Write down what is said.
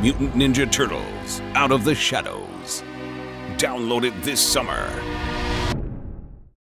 Mutant Ninja Turtles: Out of the Shadows. Download it this summer.